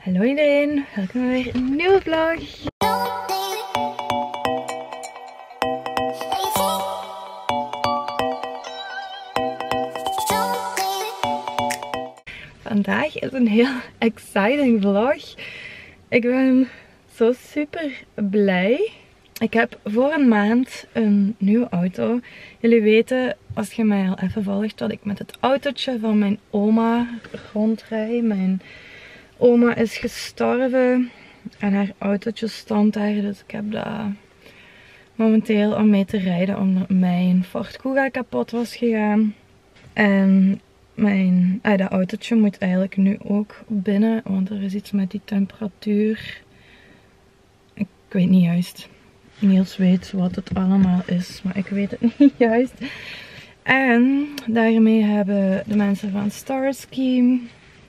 Hallo iedereen, welkom bij weer een nieuwe vlog. Vandaag is een heel exciting vlog. Ik ben zo super blij. Ik heb voor een maand een nieuwe auto. Jullie weten, als je mij al even volgt, dat ik met het autootje van mijn oma rondrijd. Mijn oma is gestorven en haar autootje stond daar. Dus ik heb dat momenteel om mee te rijden omdat mijn Ford Kuga kapot was gegaan. En dat autootje moet eigenlijk nu ook binnen, want er is iets met die temperatuur. Ik weet niet juist. Niels weet wat het allemaal is, maar ik weet het niet juist. En daarmee hebben de mensen van Starsky,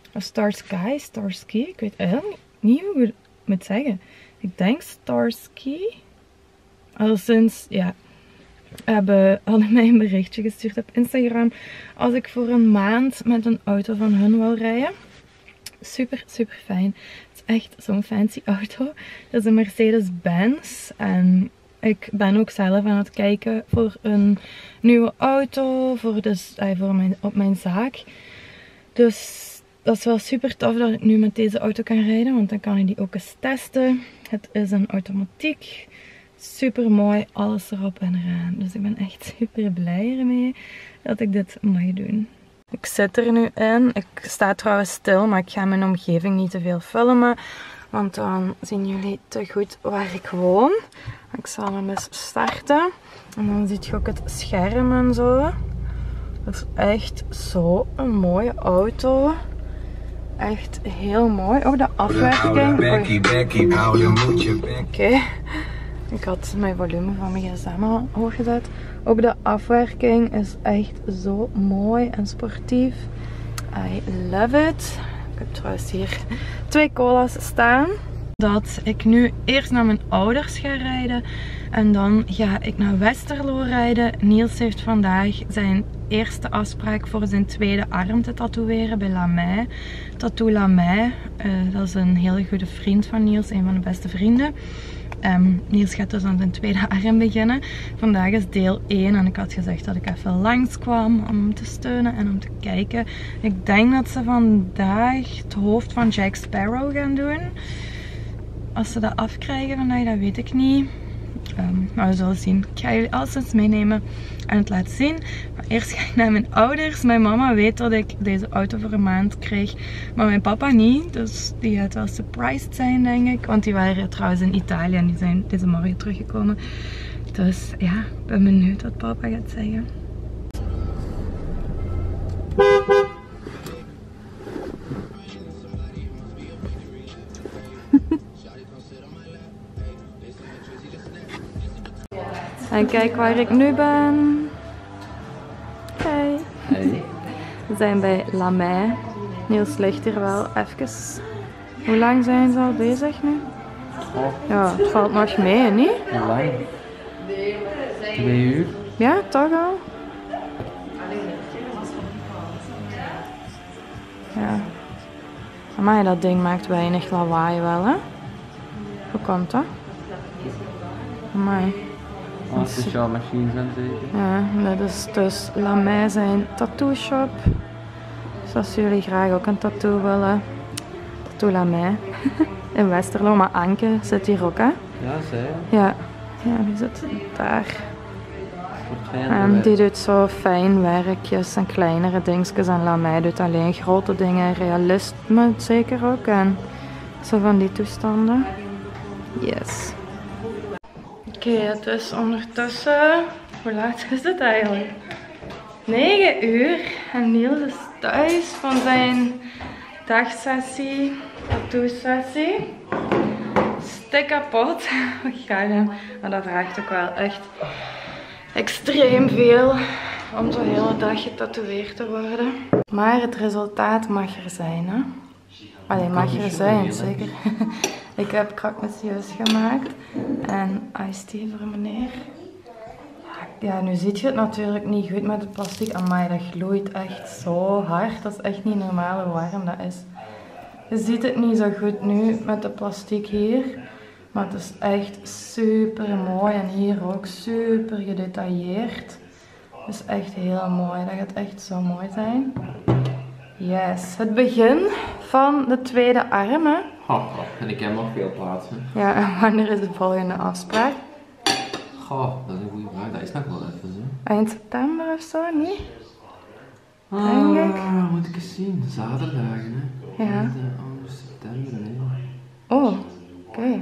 ik weet eigenlijk niet hoe ik het moet zeggen. Ik denk Starsky. Alleszins, ja. Hadden mij een berichtje gestuurd op Instagram als ik voor een maand met een auto van hun wil rijden. Super, super fijn. Het is echt zo'n fancy auto. Dat is een Mercedes-Benz. En ik ben ook zelf aan het kijken voor een nieuwe auto op mijn zaak. Dus dat is wel super tof dat ik nu met deze auto kan rijden, want dan kan ik die ook eens testen. Het is een automatiek. Super mooi, alles erop en eraan. Dus ik ben echt super blij ermee dat ik dit mag doen. Ik zit er nu in. Ik sta trouwens stil, maar ik ga mijn omgeving niet te veel filmen. Want dan zien jullie te goed waar ik woon. Ik zal hem eens starten. En dan zie je ook het scherm en zo. Dat is echt zo een mooie auto. Echt heel mooi. Oh, de afwerking. Oké. Ik had mijn volume van mijn gsm al hoog gezet. Ook de afwerking is echt zo mooi en sportief. I love it. Ik heb trouwens hier 2 cola's staan. Dat ik nu eerst naar mijn ouders ga rijden. En dan ga ik naar Westerlo rijden. Niels heeft vandaag zijn eerste afspraak voor zijn tweede arm te tatoeëren bij Lamay. Tattoo Lamay. Dat is een hele goede vriend van Niels. Een van de beste vrienden. Niels gaat dus aan zijn tweede arm beginnen. Vandaag is deel 1 en ik had gezegd dat ik even langskwam om hem te steunen en om te kijken. Ik denk dat ze vandaag het hoofd van Jack Sparrow gaan doen. Als ze dat afkrijgen vandaag, dat weet ik niet. Maar we zullen zien. Ik ga jullie alles meenemen en het laten zien. Maar eerst ga ik naar mijn ouders. Mijn mama weet dat ik deze auto voor een maand kreeg. Maar mijn papa niet. Dus die gaat wel surprised zijn, denk ik. Want die waren trouwens in Italië en die zijn deze morgen teruggekomen. Dus ja, ik ben benieuwd wat papa gaat zeggen. En kijk waar ik nu ben. Hey. Hey. We zijn bij Lamay. Niels ligt hier wel even. Hoe lang zijn ze al bezig nu? Ja, het valt nog mee, niet? Hoe lang? 2 uur. Ja, toch al? Ja. Amai, dat ding maakt weinig lawaai wel, hè? Hoe komt dat? Amai. Speciaal machines en zeker. Ja, dat is dus Lamay zijn tattoo shop. Dus als jullie graag ook een tattoo willen, Tattoo Lamay in Westerlo, maar Anke zit hier ook, hè? Ja, zij. Ja, die zit daar. En die doet zo fijn werkjes en kleinere dingetjes en Lamay doet alleen grote dingen, realisme zeker ook en zo van die toestanden. Yes. Oké, het is ondertussen, hoe laat is het eigenlijk? 9 uur en Niels is thuis van zijn dagsessie, tattoo-sessie. Stik kapot. Maar dat vraagt ook wel echt extreem veel om zo'n hele dag getatoeëerd te worden. Maar het resultaat mag er zijn, hè? Allee, mag er zijn, zeker. Ik heb krakmesieus gemaakt en iced tea voor meneer. Ja, nu ziet je het natuurlijk niet goed met het plastic. Amai, dat gloeit echt zo hard. Dat is echt niet normaal hoe warm dat is. Je ziet het niet zo goed nu met de plastiek hier. Maar het is echt super mooi. En hier ook super gedetailleerd. Het is echt heel mooi. Dat gaat echt zo mooi zijn. Yes. Het begin van de tweede arm. Hè? En ik heb nog veel plaatsen. Ja, en wanneer is de volgende afspraak? Goh, dat is een goede vraag. Dat is nog wel even zo. Eind september of zo, niet? Moet ik eens zien. Zaterdagen, hè? Ja. September, nee. Oh, oké.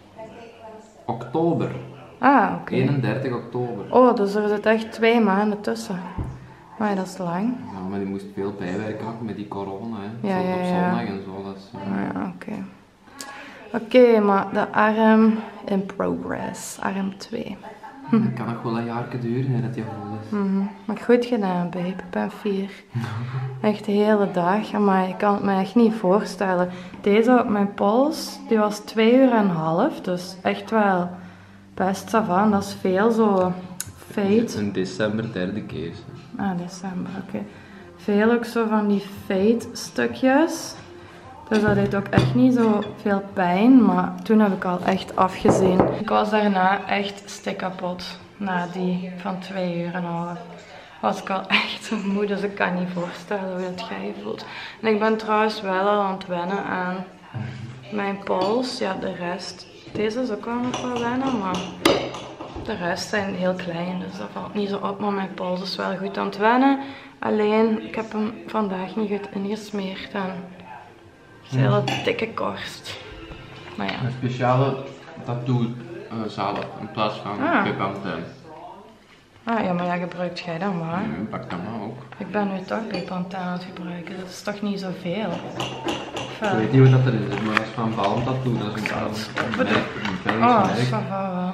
Oktober. Ah, oké. 31 oktober. Oh, dus er zit echt 2 maanden tussen. Maar dat is lang. Ja, maar die moest veel bijwerken ook met die corona, hè. Ja, Zo ja, op ja. zondag en zo. Dat is, Ja, oké. Oké, maar de arm in progress. Arm 2. Dat kan nog wel een jaar duren, hè, dat die vol is. Maar goed gedaan, babe. Ik ben 4. Echt de hele dag. Maar ik kan het me echt niet voorstellen. Deze op mijn pols, die was 2,5 uur. Dus echt wel best savant. Dat is veel zo fade. In december derde keer. Ah, december, oké. Veel ook zo van die fade stukjes. Dus dat deed ook echt niet zo veel pijn, maar toen heb ik al echt afgezien. Ik was daarna echt stikkapot. Na die van 2,5 uur was ik al echt zo moe, dus ik kan niet voorstellen hoe dat jij voelt. En ik ben trouwens wel al aan het wennen aan mijn pols. Ja, de rest. Deze is ook wel nog wel wennen, maar de rest zijn heel klein, dus dat valt niet zo op. Maar mijn pols is wel goed aan het wennen. Alleen, ik heb hem vandaag niet goed ingesmeerd en het is een hele dikke korst. Maar ja. Een speciale tattoo zalf in plaats van Bepanthen. Ah ja, maar ja, gebruikt jij dan maar? Nee, dat kan dat ook. Ik ben nu toch Bepanthen aan het gebruiken, dat is toch niet zoveel? Ik weet niet wat dat is, maar dat is van Balm Tattoo, dat is een merk, een Belgisch merk. Ça va wel.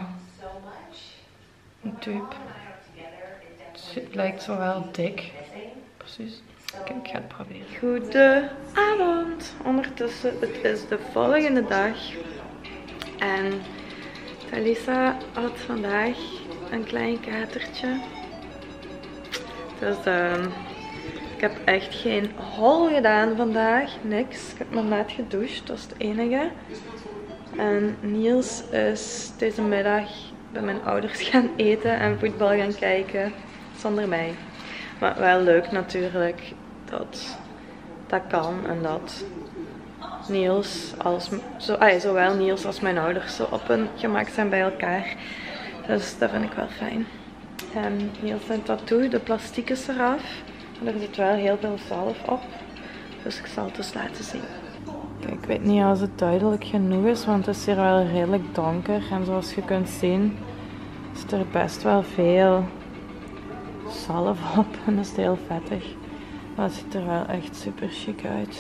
Een tube. Het lijkt zo wel dik. Precies. Kijk, ik ga het proberen. Goedenavond. Ondertussen, het is de volgende dag. En Talisa had vandaag een klein katertje. Dus ik heb echt geen hol gedaan vandaag. Niks. Ik heb me net gedoucht. Dat is het enige. En Niels is deze middag bij mijn ouders gaan eten en voetbal gaan kijken. Zonder mij. Maar wel leuk natuurlijk dat dat kan en dat Niels zowel Niels als mijn ouders zo op hun gemak zijn bij elkaar. Dus dat vind ik wel fijn. En Niels zijn tattoo, de plastiek is eraf. En er zit wel heel veel zalf op. Dus ik zal het dus laten zien. Kijk, ik weet niet of het duidelijk genoeg is, want het is hier wel redelijk donker. En zoals je kunt zien is er best wel veel zalf op en dat is heel vettig. Maar het ziet er wel echt super chic uit.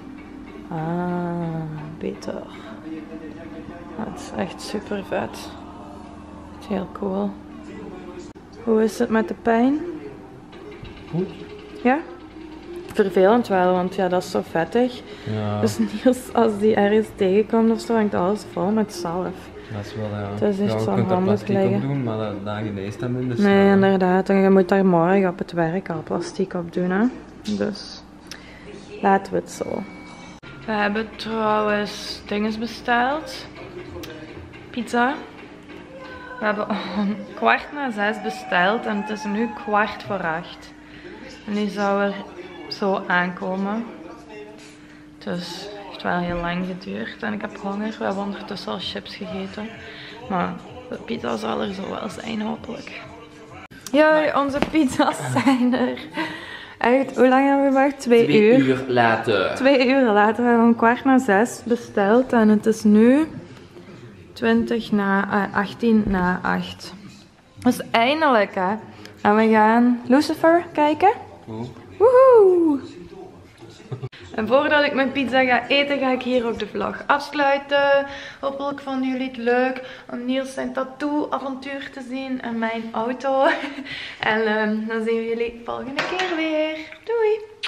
Ah, beter. Het is echt super vet. Het is heel cool. Hoe is het met de pijn? Goed. Ja? Vervelend wel, want ja, dat is zo vettig. Ja. Dus Niels, als die ergens tegenkomt of zo, hangt alles vol met zalf. Dat is wel, ja. Het is echt zo je kunt er handig plastic liggen. op doen, maar dat geneest dan minder snel. Nee, inderdaad. En je moet daar morgen op het werk al plastiek op doen, hè. Dus, laten we het zo. We hebben trouwens dingen besteld. Pizza. We hebben om 6:15 besteld en het is nu 7:15. En die zou er zo aankomen. Dus het heeft wel heel lang geduurd en ik heb honger. We hebben ondertussen al chips gegeten. Maar de pizza zal er zo wel zijn, hopelijk. Jee, onze pizza's zijn er. Echt, hoe lang hebben we gewacht? 2 uur. 2 uur later. 2 uur later. We hebben om 6:15 besteld en het is nu 18:08. Dus eindelijk, hè. En we gaan Lucifer kijken. Woehoe! En voordat ik mijn pizza ga eten, ga ik hier ook de vlog afsluiten. Hopelijk vonden jullie het leuk om Niels zijn tattoo-avontuur te zien en mijn auto. En dan zien we jullie volgende keer weer. Doei!